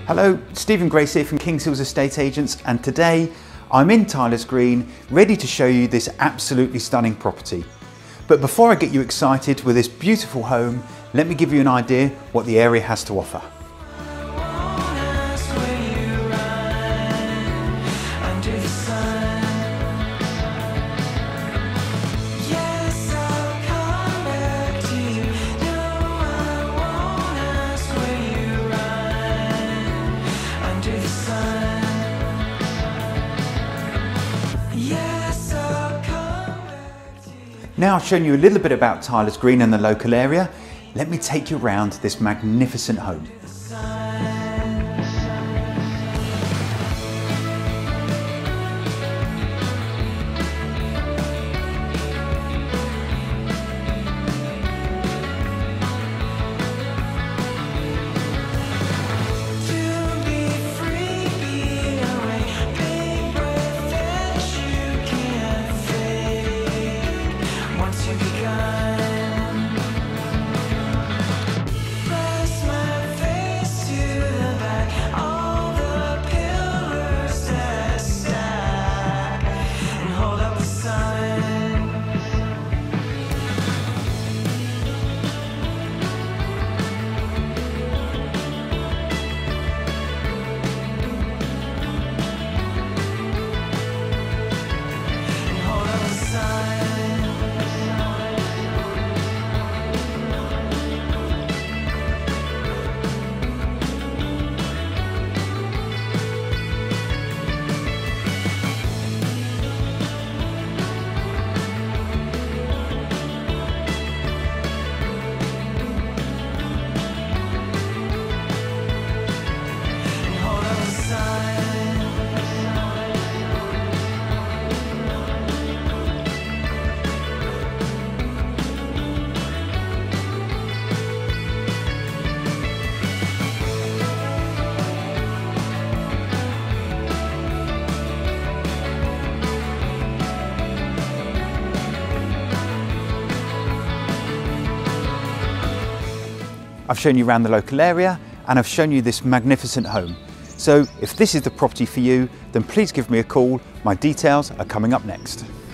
Hello, Stephen Grace here from Kings Hills Estate Agents, and today I'm in Tylers Green ready to show you this absolutely stunning property. But before I get you excited with this beautiful home, let me give you an idea what the area has to offer. Now I've shown you a little bit about Tylers Green and the local area, let me take you around this magnificent home. I've shown you around the local area and I've shown you this magnificent home. So if this is the property for you, then please give me a call. My details are coming up next.